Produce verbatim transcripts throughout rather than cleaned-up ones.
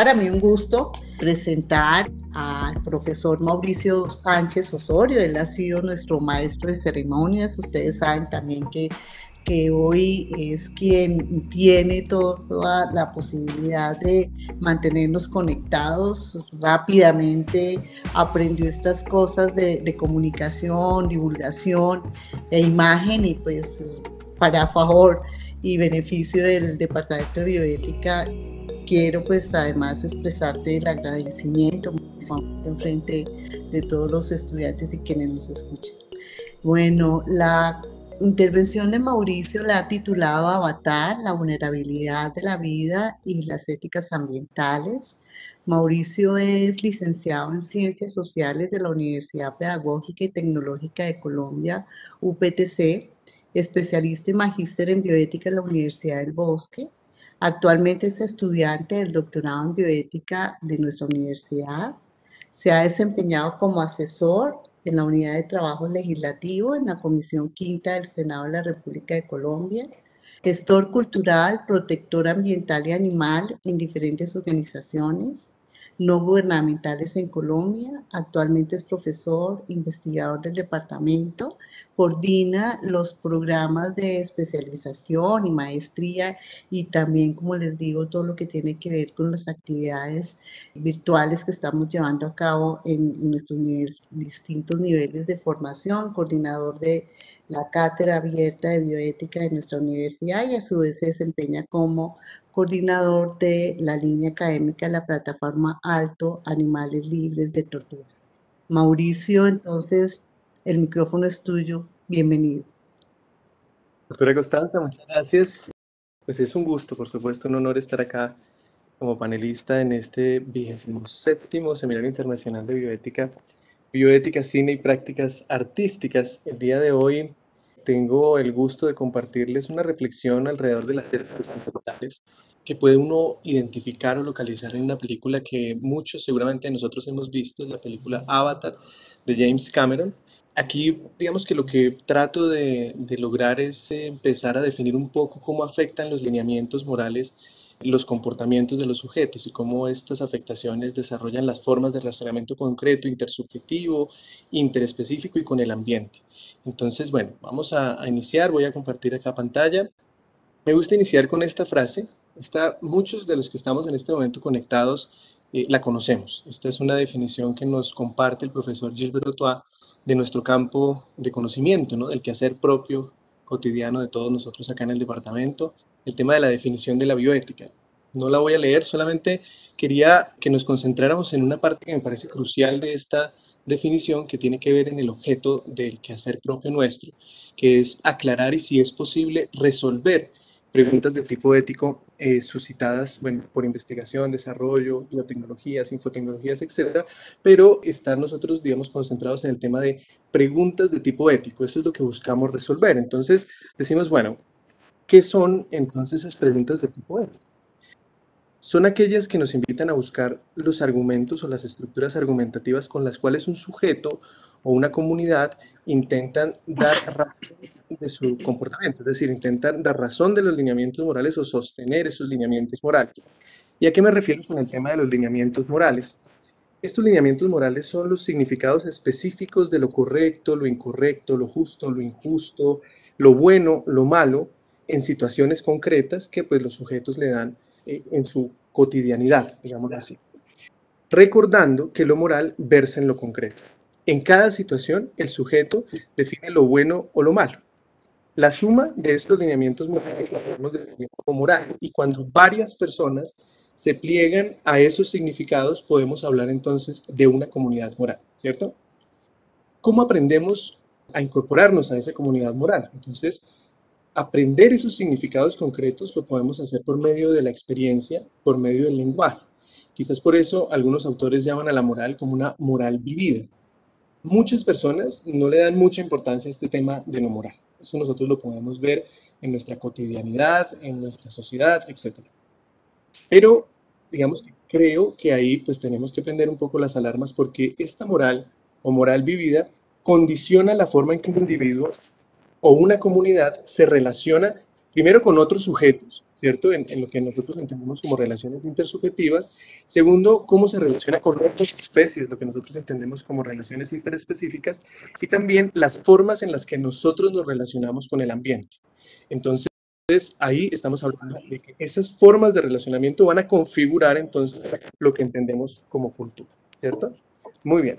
para mí un gusto presentar al profesor Mauricio Sánchez Osorio. Él ha sido nuestro maestro de ceremonias. Ustedes saben también que, que hoy es quien tiene todo, toda la posibilidad de mantenernos conectados rápidamente. Aprendió estas cosas de, de comunicación, divulgación e imagen, y pues para favor y beneficio del Departamento de Bioética, quiero pues además expresarte el agradecimiento en frente de todos los estudiantes y quienes nos escuchan. Bueno, la intervención de Mauricio la ha titulado Avatar, la vulnerabilidad de la vida y las éticas ambientales. Mauricio es licenciado en Ciencias Sociales de la Universidad Pedagógica y Tecnológica de Colombia, U P T C, especialista y magíster en bioética en la Universidad del Bosque. Actualmente es estudiante del doctorado en bioética de nuestra universidad. Se ha desempeñado como asesor en la Unidad de Trabajo Legislativo en la Comisión Quinta del Senado de la República de Colombia, gestor cultural, protector ambiental y animal en diferentes organizaciones no gubernamentales en Colombia. Actualmente es profesor, investigador del departamento, coordina los programas de especialización y maestría, y también, como les digo, todo lo que tiene que ver con las actividades virtuales que estamos llevando a cabo en nuestros niveles, distintos niveles de formación, coordinador de la Cátedra Abierta de Bioética de nuestra universidad, y a su vez se desempeña como coordinador de la línea académica de la plataforma Alto Animales Libres de Tortura. Mauricio, entonces, el micrófono es tuyo. Bienvenido. Doctora Constanza, muchas gracias. Pues es un gusto, por supuesto, un honor estar acá como panelista en este vigésimo séptimo Seminario Internacional de Bioética, Bioética, Cine y Prácticas Artísticas. El día de hoy tengo el gusto de compartirles una reflexión alrededor de las éticas ambientales que puede uno identificar o localizar en una película que muchos seguramente nosotros hemos visto, es la película Avatar de James Cameron. Aquí, digamos que lo que trato de, de lograr es empezar a definir un poco cómo afectan los lineamientos morales los comportamientos de los sujetos y cómo estas afectaciones desarrollan las formas de relacionamiento concreto, intersubjetivo, interespecífico y con el ambiente. Entonces, bueno, vamos a, a iniciar. Voy a compartir acá pantalla. Me gusta iniciar con esta frase. Esta, muchos de los que estamos en este momento conectados eh, la conocemos. Esta es una definición que nos comparte el profesor Gilbert Otois de nuestro campo de conocimiento, ¿no? Del quehacer propio cotidiano de todos nosotros acá en el departamento, el tema de la definición de la bioética. No la voy a leer, solamente quería que nos concentráramos en una parte que me parece crucial de esta definición, que tiene que ver en el objeto del quehacer propio nuestro, que es aclarar y, si es posible, resolver preguntas de tipo ético eh, suscitadas, bueno, por investigación, desarrollo, biotecnologías, infotecnologías, etcétera, pero estar nosotros, digamos, concentrados en el tema de preguntas de tipo ético. Eso es lo que buscamos resolver. Entonces, decimos, bueno, ¿qué son entonces esas preguntas de tipo ético? Son aquellas que nos invitan a buscar los argumentos o las estructuras argumentativas con las cuales un sujeto o una comunidad intentan dar razón de su comportamiento, es decir, intentan dar razón de los lineamientos morales o sostener esos lineamientos morales. ¿Y a qué me refiero con el tema de los lineamientos morales? Estos lineamientos morales son los significados específicos de lo correcto, lo incorrecto, lo justo, lo injusto, lo bueno, lo malo, en situaciones concretas que pues los sujetos le dan eh, en su cotidianidad, digamos así. Recordando que lo moral versa en lo concreto. En cada situación, el sujeto define lo bueno o lo malo. La suma de estos lineamientos morales la podemos definir como moral, y cuando varias personas se pliegan a esos significados, podemos hablar entonces de una comunidad moral, ¿cierto? ¿Cómo aprendemos a incorporarnos a esa comunidad moral? Entonces, aprender esos significados concretos lo podemos hacer por medio de la experiencia, por medio del lenguaje. Quizás por eso algunos autores llaman a la moral como una moral vivida. Muchas personas no le dan mucha importancia a este tema de lo moral. Eso nosotros lo podemos ver en nuestra cotidianidad, en nuestra sociedad, etcétera. Pero digamos que creo que ahí pues tenemos que prender un poco las alarmas, porque esta moral o moral vivida condiciona la forma en que un individuo o una comunidad se relaciona Primero, con otros sujetos, ¿cierto? En, en lo que nosotros entendemos como relaciones intersubjetivas. Segundo, cómo se relaciona con otras especies, lo que nosotros entendemos como relaciones interespecíficas. Y también las formas en las que nosotros nos relacionamos con el ambiente. Entonces, ahí estamos hablando de que esas formas de relacionamiento van a configurar entonces lo que entendemos como cultura, ¿cierto? Muy bien.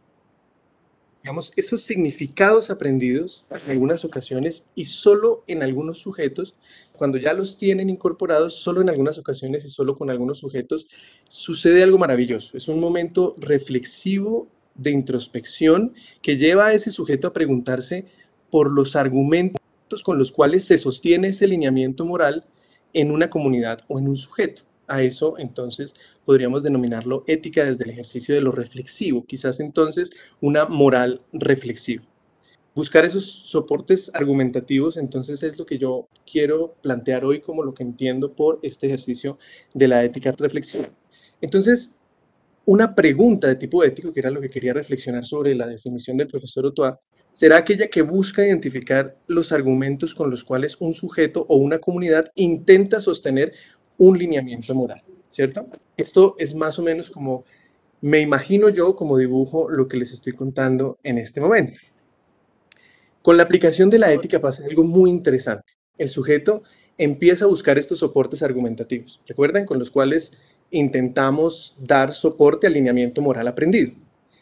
Digamos, esos significados aprendidos en algunas ocasiones y solo en algunos sujetos, cuando ya los tienen incorporados, solo en algunas ocasiones y solo con algunos sujetos, sucede algo maravilloso. Es un momento reflexivo de introspección que lleva a ese sujeto a preguntarse por los argumentos con los cuales se sostiene ese lineamiento moral en una comunidad o en un sujeto. A eso, entonces, podríamos denominarlo ética desde el ejercicio de lo reflexivo, quizás entonces una moral reflexiva. Buscar esos soportes argumentativos, entonces, es lo que yo quiero plantear hoy como lo que entiendo por este ejercicio de la ética reflexiva. Entonces, una pregunta de tipo ético, que era lo que quería reflexionar sobre la definición del profesor Otoa, será aquella que busca identificar los argumentos con los cuales un sujeto o una comunidad intenta sostener un lineamiento moral, ¿cierto? Esto es más o menos como me imagino yo, como dibujo, lo que les estoy contando en este momento. Con la aplicación de la ética pasa algo muy interesante. El sujeto empieza a buscar estos soportes argumentativos, ¿recuerdan? Con los cuales intentamos dar soporte al lineamiento moral aprendido.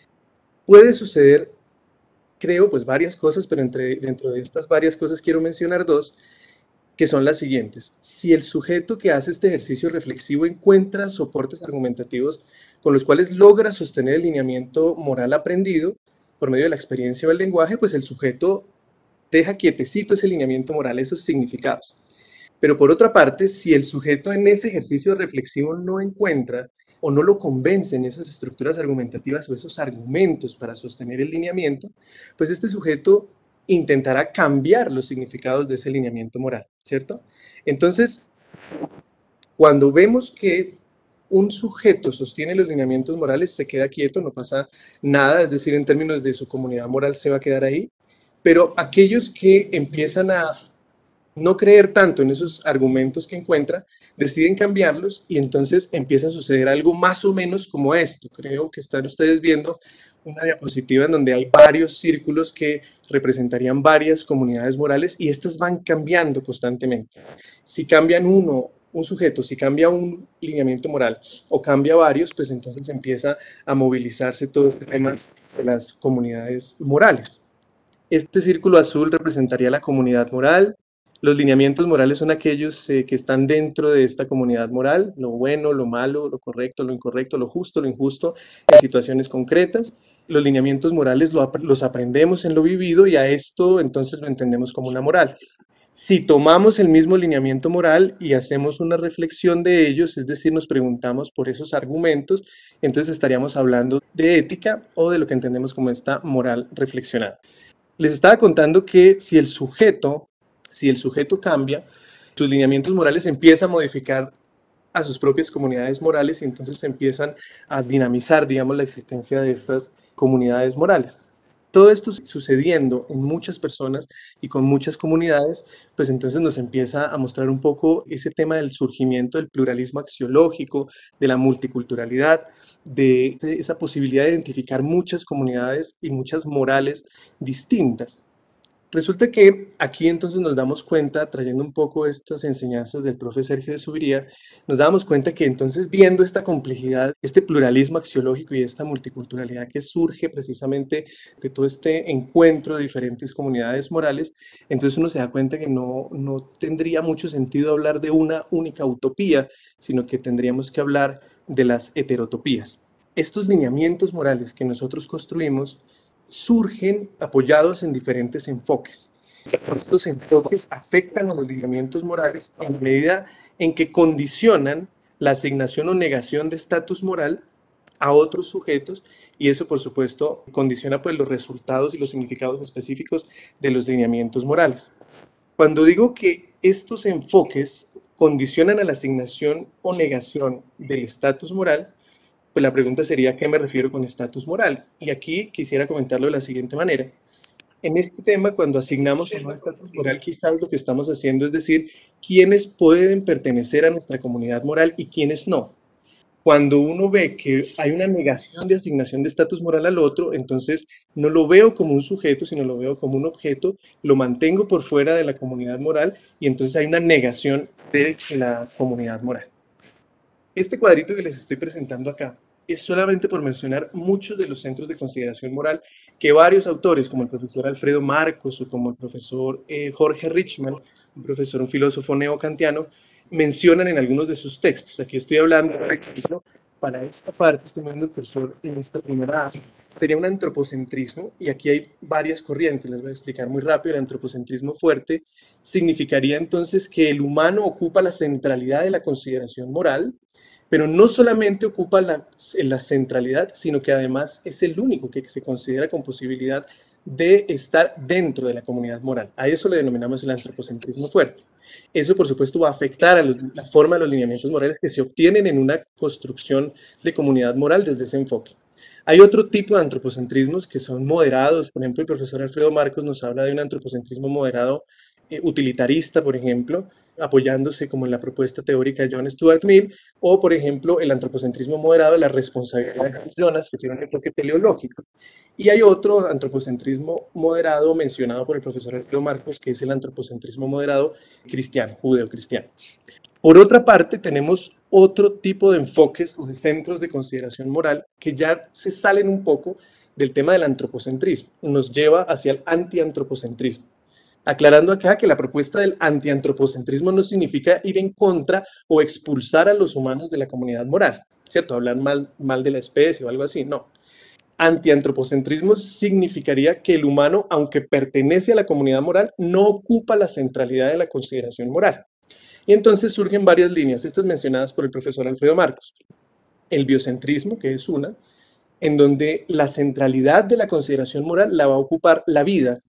Puede suceder, creo, pues varias cosas, pero entre, dentro de estas varias cosas quiero mencionar dos, que son las siguientes. Si el sujeto que hace este ejercicio reflexivo encuentra soportes argumentativos con los cuales logra sostener el lineamiento moral aprendido por medio de la experiencia o el lenguaje, pues el sujeto deja quietecito ese lineamiento moral, esos significados. Pero por otra parte, si el sujeto en ese ejercicio reflexivo no encuentra o no lo convencen esas estructuras argumentativas o esos argumentos para sostener el lineamiento, pues este sujeto intentará cambiar los significados de ese lineamiento moral, ¿cierto? Entonces, cuando vemos que un sujeto sostiene los lineamientos morales, se queda quieto, no pasa nada, es decir, en términos de su comunidad moral se va a quedar ahí, pero aquellos que empiezan a no creer tanto en esos argumentos que encuentra, deciden cambiarlos y entonces empieza a suceder algo más o menos como esto. Creo que están ustedes viendo una diapositiva en donde hay varios círculos que representarían varias comunidades morales y estas van cambiando constantemente. Si cambian uno, un sujeto, si cambia un lineamiento moral o cambia varios, pues entonces empieza a movilizarse todo este tema de las comunidades morales. Este círculo azul representaría la comunidad moral. Los lineamientos morales son aquellos eh, que están dentro de esta comunidad moral, lo bueno, lo malo, lo correcto, lo incorrecto, lo justo, lo injusto, en situaciones concretas. Los lineamientos morales lo, los aprendemos en lo vivido y a esto entonces lo entendemos como una moral. Si tomamos el mismo lineamiento moral y hacemos una reflexión de ellos, es decir, nos preguntamos por esos argumentos, entonces estaríamos hablando de ética o de lo que entendemos como esta moral reflexionada. Les estaba contando que si el sujeto, si el sujeto cambia, sus lineamientos morales empiezan a modificar a sus propias comunidades morales y entonces se empiezan a dinamizar, digamos, la existencia de estas comunidades morales. Todo esto sucediendo en muchas personas y con muchas comunidades, pues entonces nos empieza a mostrar un poco ese tema del surgimiento del pluralismo axiológico, de la multiculturalidad, de esa posibilidad de identificar muchas comunidades y muchas morales distintas. Resulta que aquí entonces nos damos cuenta, trayendo un poco estas enseñanzas del profe Sergio de Subiría, nos damos cuenta que entonces viendo esta complejidad, este pluralismo axiológico y esta multiculturalidad que surge precisamente de todo este encuentro de diferentes comunidades morales, entonces uno se da cuenta que no, no tendría mucho sentido hablar de una única utopía, sino que tendríamos que hablar de las heterotopías. Estos lineamientos morales que nosotros construimos surgen apoyados en diferentes enfoques. Estos enfoques afectan a los lineamientos morales en la medida en que condicionan la asignación o negación de estatus moral a otros sujetos y eso, por supuesto, condiciona pues, los resultados y los significados específicos de los lineamientos morales. Cuando digo que estos enfoques condicionan a la asignación o negación del estatus moral, pues la pregunta sería, ¿a qué me refiero con estatus moral? Y aquí quisiera comentarlo de la siguiente manera. En este tema, cuando asignamos un estatus moral, quizás lo que estamos haciendo es decir quiénes pueden pertenecer a nuestra comunidad moral y quiénes no. Cuando uno ve que hay una negación de asignación de estatus moral al otro, entonces no lo veo como un sujeto, sino lo veo como un objeto, lo mantengo por fuera de la comunidad moral y entonces hay una negación de la comunidad moral. Este cuadrito que les estoy presentando acá es solamente por mencionar muchos de los centros de consideración moral que varios autores, como el profesor Alfredo Marcos o como el profesor eh, Jorge Richman, un profesor, un filósofo neocantiano, mencionan en algunos de sus textos. Aquí estoy hablando, ¿no? Para esta parte, estoy viendo el cursor en esta primera A, sería un antropocentrismo, y aquí hay varias corrientes, les voy a explicar muy rápido. El antropocentrismo fuerte significaría entonces que el humano ocupa la centralidad de la consideración moral, pero no solamente ocupa la, la centralidad, sino que además es el único que se considera con posibilidad de estar dentro de la comunidad moral. A eso le denominamos el antropocentrismo fuerte. Eso, por supuesto, va a afectar a los, la forma de los lineamientos morales que se obtienen en una construcción de comunidad moral desde ese enfoque. Hay otro tipo de antropocentrismos que son moderados. Por ejemplo, el profesor Alfredo Marcos nos habla de un antropocentrismo moderado eh, utilitarista, por ejemplo, apoyándose como en la propuesta teórica de John Stuart Mill, o por ejemplo el antropocentrismo moderado de la responsabilidad de las personas, que tiene un enfoque teleológico. Y hay otro antropocentrismo moderado mencionado por el profesor Alfredo Marcos, que es el antropocentrismo moderado cristiano, judeo-cristiano. Por otra parte, tenemos otro tipo de enfoques o de centros de consideración moral que ya se salen un poco del tema del antropocentrismo, nos lleva hacia el antiantropocentrismo. Aclarando acá que la propuesta del antiantropocentrismo no significa ir en contra o expulsar a los humanos de la comunidad moral, ¿cierto? Hablar mal, mal de la especie o algo así, no. Antiantropocentrismo significaría que el humano, aunque pertenece a la comunidad moral, no ocupa la centralidad de la consideración moral. Y entonces surgen varias líneas, estas mencionadas por el profesor Alfredo Marcos. El biocentrismo, que es una, en donde la centralidad de la consideración moral la va a ocupar la vida,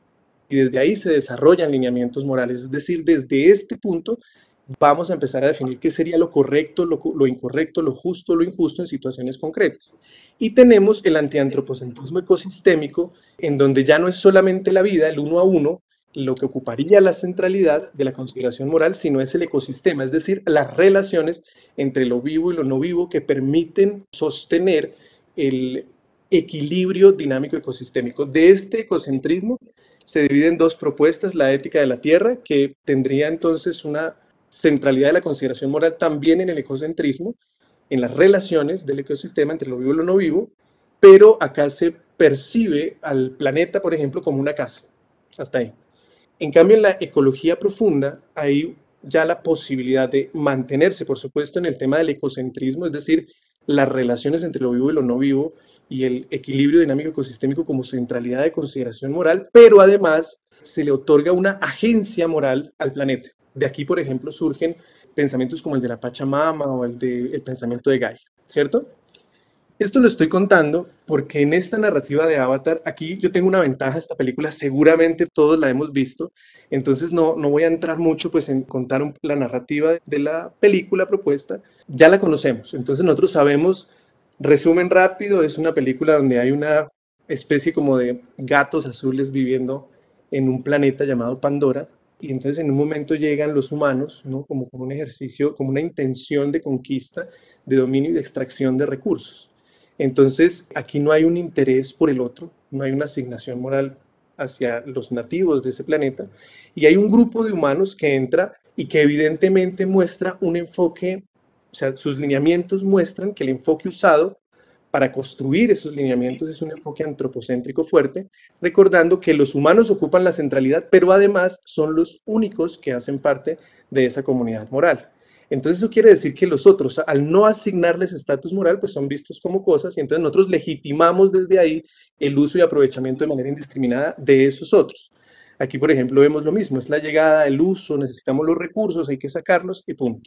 y desde ahí se desarrollan lineamientos morales, es decir, desde este punto vamos a empezar a definir qué sería lo correcto, lo, lo incorrecto, lo justo, lo injusto en situaciones concretas. Y tenemos el antiantropocentrismo ecosistémico, en donde ya no es solamente la vida, el uno a uno, lo que ocuparía la centralidad de la consideración moral, sino es el ecosistema, es decir, las relaciones entre lo vivo y lo no vivo que permiten sostener el equilibrio dinámico ecosistémico. De este ecocentrismo se divide en dos propuestas: la ética de la tierra, que tendría entonces una centralidad de la consideración moral también en el ecocentrismo, en las relaciones del ecosistema entre lo vivo y lo no vivo, pero acá se percibe al planeta, por ejemplo, como una casa. Hasta ahí. En cambio, en la ecología profunda hay ya la posibilidad de mantenerse, por supuesto, en el tema del ecocentrismo, es decir, las relaciones entre lo vivo y lo no vivo, y el equilibrio dinámico ecosistémico como centralidad de consideración moral, pero además se le otorga una agencia moral al planeta. De aquí, por ejemplo, surgen pensamientos como el de la Pachamama o el del pensamiento de Gaia, ¿cierto? Esto lo estoy contando porque en esta narrativa de Avatar, aquí yo tengo una ventaja. Esta película seguramente todos la hemos visto, entonces no, no voy a entrar mucho pues en contar un, la narrativa de la película propuesta, ya la conocemos, entonces nosotros sabemos. Resumen rápido: es una película donde hay una especie como de gatos azules viviendo en un planeta llamado Pandora, y entonces en un momento llegan los humanos, ¿no? Como con un ejercicio, como una intención de conquista, de dominio y de extracción de recursos. Entonces aquí no hay un interés por el otro, no hay una asignación moral hacia los nativos de ese planeta, y hay un grupo de humanos que entra y que evidentemente muestra un enfoque. O sea, sus lineamientos muestran que el enfoque usado para construir esos lineamientos es un enfoque antropocéntrico fuerte, recordando que los humanos ocupan la centralidad, pero además son los únicos que hacen parte de esa comunidad moral. Entonces eso quiere decir que los otros, al no asignarles estatus moral, pues son vistos como cosas, y entonces nosotros legitimamos desde ahí el uso y aprovechamiento de manera indiscriminada de esos otros. Aquí, por ejemplo, vemos lo mismo: es la llegada, el uso, necesitamos los recursos, hay que sacarlos y punto.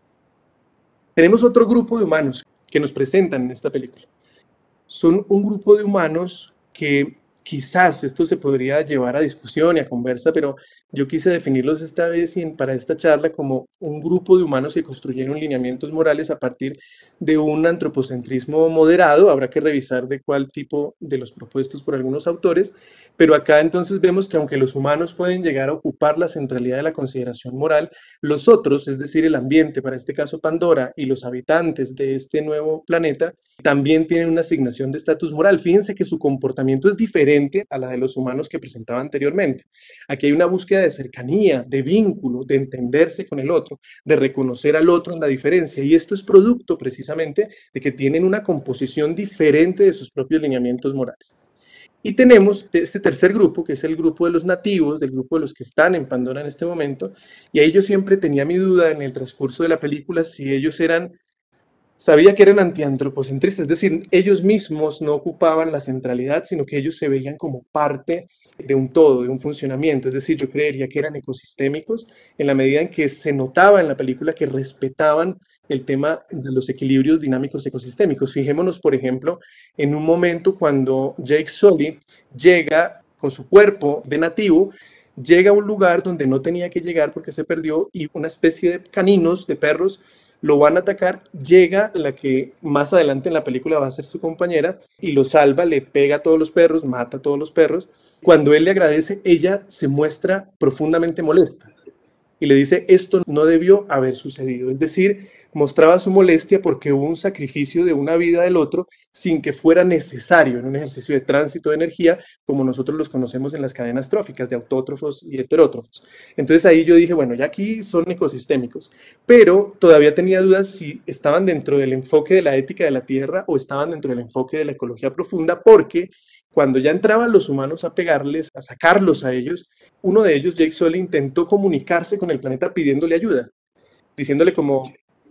Tenemos otro grupo de humanos que nos presentan en esta película. Son un grupo de humanos que quizás esto se podría llevar a discusión y a conversa, pero yo quise definirlos esta vez y en- para esta charla como un grupo de humanos que construyeron lineamientos morales a partir de un antropocentrismo moderado. Habrá que revisar de cuál tipo de los propuestos por algunos autores, pero acá entonces vemos que aunque los humanos pueden llegar a ocupar la centralidad de la consideración moral, los otros, es decir, el ambiente, para este caso Pandora, y los habitantes de este nuevo planeta, también tienen una asignación de estatus moral. Fíjense que su comportamiento es diferente a la de los humanos que presentaba anteriormente. Aquí hay una búsqueda de cercanía, de vínculo, de entenderse con el otro, de reconocer al otro en la diferencia. Y esto es producto precisamente de que tienen una composición diferente de sus propios lineamientos morales. Y tenemos este tercer grupo, que es el grupo de los nativos, del grupo de los que están en Pandora en este momento. Y ahí yo siempre tenía mi duda en el transcurso de la película si ellos eran sabía que eran antiantropocentristas, es decir, ellos mismos no ocupaban la centralidad, sino que ellos se veían como parte de un todo, de un funcionamiento. Es decir, yo creería que eran ecosistémicos en la medida en que se notaba en la película que respetaban el tema de los equilibrios dinámicos ecosistémicos. Fijémonos, por ejemplo, en un momento cuando Jake Sully llega con su cuerpo de nativo, llega a un lugar donde no tenía que llegar porque se perdió y una especie de caninos, de perros, lo van a atacar, llega la que más adelante en la película va a ser su compañera y lo salva, le pega a todos los perros, mata a todos los perros. Cuando él le agradece, ella se muestra profundamente molesta y le dice, esto no debió haber sucedido. Es decir, mostraba su molestia porque hubo un sacrificio de una vida del otro sin que fuera necesario en un ejercicio de tránsito de energía como nosotros los conocemos en las cadenas tróficas de autótrofos y heterótrofos. Entonces ahí yo dije, bueno, ya aquí son ecosistémicos, pero todavía tenía dudas si estaban dentro del enfoque de la ética de la Tierra o estaban dentro del enfoque de la ecología profunda, porque cuando ya entraban los humanos a pegarles, a sacarlos a ellos, uno de ellos, Jake Sully, intentó comunicarse con el planeta pidiéndole ayuda, diciéndole como,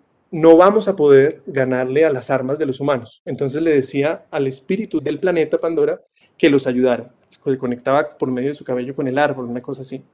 no vamos a poder ganarle a las armas de los humanos. Entonces le decía al espíritu del planeta Pandora que los ayudara. Se conectaba por medio de su cabello con el árbol, una cosa así.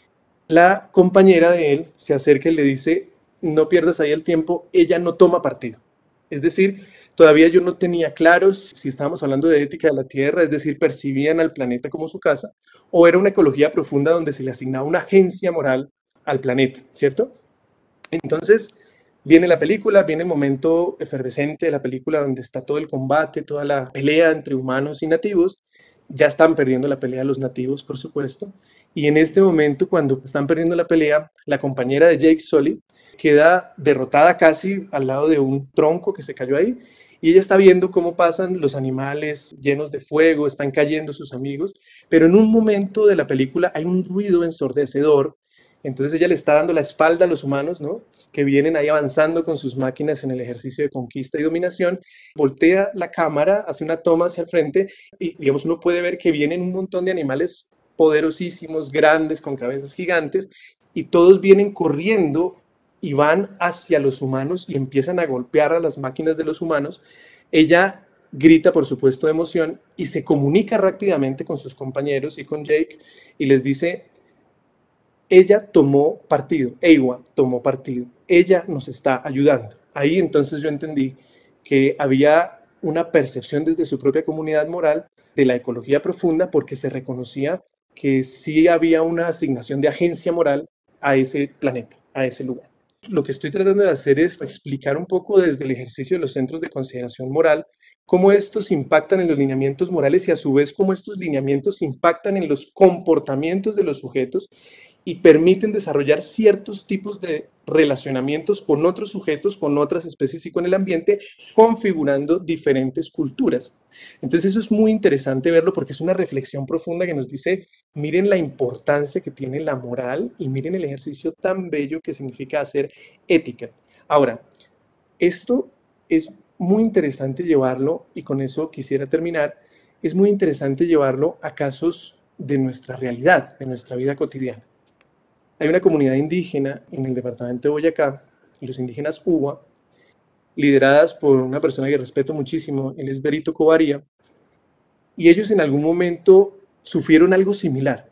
La compañera de él se acerca y le dice, no pierdas ahí el tiempo, ella no toma partido. Es decir, todavía yo no tenía claro si estábamos hablando de ética de la Tierra, es decir, percibían al planeta como su casa, o era una ecología profunda donde se le asignaba una agencia moral al planeta, ¿cierto? Entonces, viene la película, viene el momento efervescente de la película donde está todo el combate, toda la pelea entre humanos y nativos. Ya están perdiendo la pelea los nativos, por supuesto. Y en este momento, cuando están perdiendo la pelea, la compañera de Jake Sully queda derrotada casi al lado de un tronco que se cayó ahí. Y ella está viendo cómo pasan los animales llenos de fuego, están cayendo sus amigos. Pero en un momento de la película hay un ruido ensordecedor. Entonces ella le está dando la espalda a los humanos, ¿no? Que vienen ahí avanzando con sus máquinas en el ejercicio de conquista y dominación, voltea la cámara, hace una toma hacia el frente y, digamos, uno puede ver que vienen un montón de animales poderosísimos, grandes, con cabezas gigantes, y todos vienen corriendo y van hacia los humanos y empiezan a golpear a las máquinas de los humanos. Ella grita, por supuesto, de emoción y se comunica rápidamente con sus compañeros y con Jake y les dice, ella tomó partido, Eywa tomó partido, ella nos está ayudando. Ahí entonces yo entendí que había una percepción desde su propia comunidad moral de la ecología profunda porque se reconocía que sí había una asignación de agencia moral a ese planeta, a ese lugar. Lo que estoy tratando de hacer es explicar un poco desde el ejercicio de los centros de consideración moral cómo estos impactan en los lineamientos morales y a su vez cómo estos lineamientos impactan en los comportamientos de los sujetos y permiten desarrollar ciertos tipos de relacionamientos con otros sujetos, con otras especies y con el ambiente, configurando diferentes culturas. Entonces eso es muy interesante verlo porque es una reflexión profunda que nos dice, miren la importancia que tiene la moral y miren el ejercicio tan bello que significa hacer ética. Ahora, esto es muy interesante llevarlo, y con eso quisiera terminar, es muy interesante llevarlo a casos de nuestra realidad, de nuestra vida cotidiana. Hay una comunidad indígena en el departamento de Boyacá, los indígenas Uwa, lideradas por una persona que respeto muchísimo, él es Berito Covaría, y ellos en algún momento sufrieron algo similar.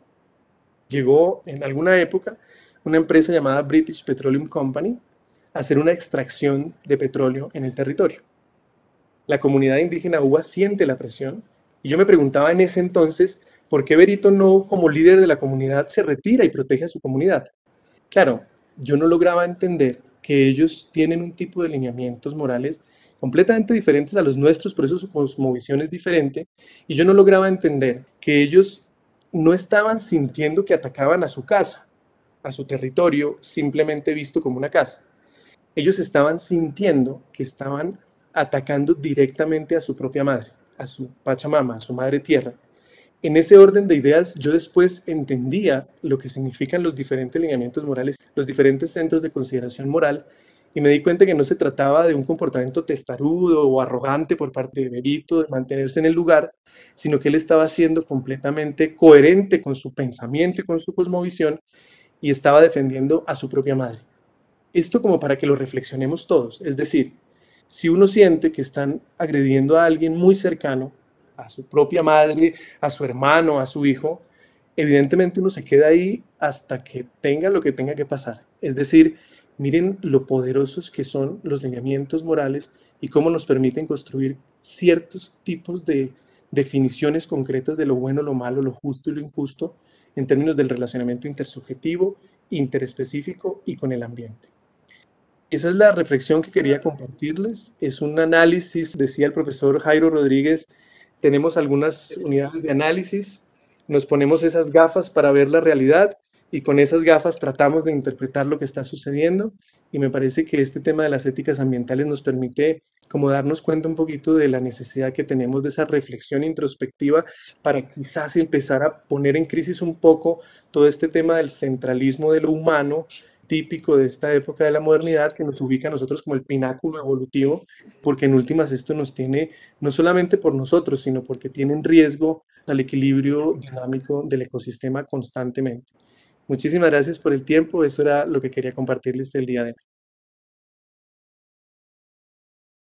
Llegó en alguna época una empresa llamada British Petroleum Company a hacer una extracción de petróleo en el territorio. La comunidad indígena Uwa siente la presión Y yo me preguntaba en ese entonces, ¿por qué Berito no, como líder de la comunidad, se retira y protege a su comunidad? Claro, yo no lograba entender que ellos tienen un tipo de lineamientos morales completamente diferentes a los nuestros, por eso su cosmovisión es diferente, y yo no lograba entender que ellos no estaban sintiendo que atacaban a su casa, a su territorio, simplemente visto como una casa. Ellos estaban sintiendo que estaban atacando directamente a su propia madre, a su Pachamama, a su madre tierra. En ese orden de ideas, yo después entendía lo que significan los diferentes lineamientos morales, los diferentes centros de consideración moral, y me di cuenta que no se trataba de un comportamiento testarudo o arrogante por parte de Berito, de mantenerse en el lugar, sino que él estaba siendo completamente coherente con su pensamiento y con su cosmovisión y estaba defendiendo a su propia madre. Esto como para que lo reflexionemos todos, es decir, si uno siente que están agrediendo a alguien muy cercano, a su propia madre, a su hermano, a su hijo, evidentemente uno se queda ahí hasta que tenga lo que tenga que pasar. Es decir, miren lo poderosos que son los lineamientos morales y cómo nos permiten construir ciertos tipos de definiciones concretas de lo bueno, lo malo, lo justo y lo injusto en términos del relacionamiento intersubjetivo, interespecífico y con el ambiente. Esa es la reflexión que quería compartirles. Es un análisis, decía el profesor Jairo Rodríguez, tenemos algunas unidades de análisis, nos ponemos esas gafas para ver la realidad y con esas gafas tratamos de interpretar lo que está sucediendo y me parece que este tema de las éticas ambientales nos permite como darnos cuenta un poquito de la necesidad que tenemos de esa reflexión introspectiva para quizás empezar a poner en crisis un poco todo este tema del centralismo de lo humano típico de esta época de la modernidad que nos ubica a nosotros como el pináculo evolutivo, porque en últimas esto nos tiene, no solamente por nosotros, sino porque tiene en riesgo al equilibrio dinámico del ecosistema constantemente. Muchísimas gracias por el tiempo, eso era lo que quería compartirles el día de hoy.